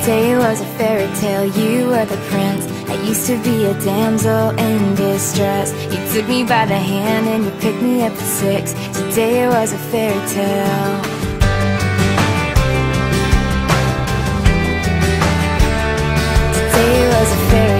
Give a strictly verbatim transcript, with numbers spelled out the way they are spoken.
Today was a fairy tale, you were the prince. I used to be a damsel in distress. You took me by the hand and you picked me up at six. Today was a fairy tale. Today was a fairy